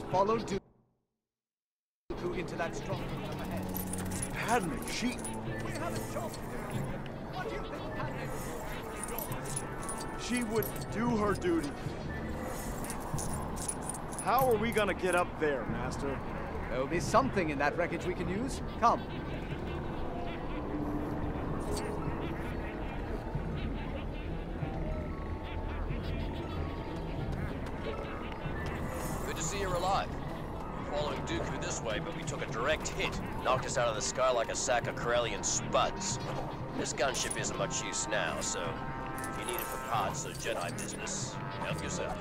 Follow Dooku into that stronghold up ahead. Padme, she... We have a job to do. What do you think Padme would do? She would do her duty. How are we gonna get up there, Master? There'll be something in that wreckage we can use. Come. Good to see you're alive. We're following Dooku this way, but we took a direct hit. Knocked us out of the sky like a sack of Corellian spuds. This gunship isn't much use now, so if you need it for parts or Jedi business, help yourself.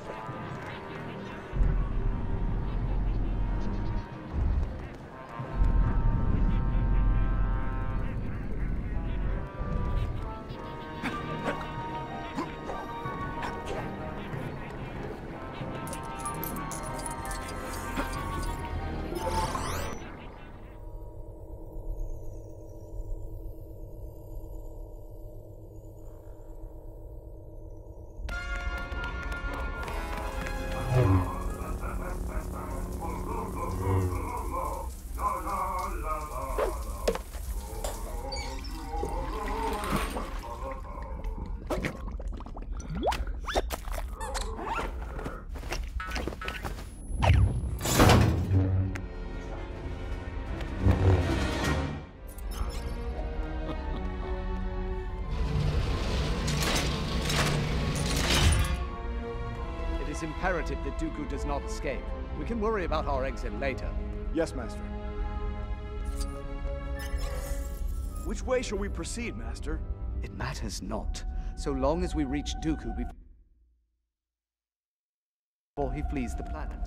It's imperative that Dooku does not escape. We can worry about our exit later. Yes, Master. Which way shall we proceed, Master? It matters not, so long as we reach Dooku before he flees the planet.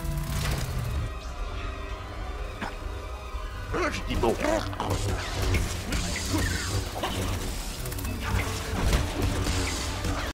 Die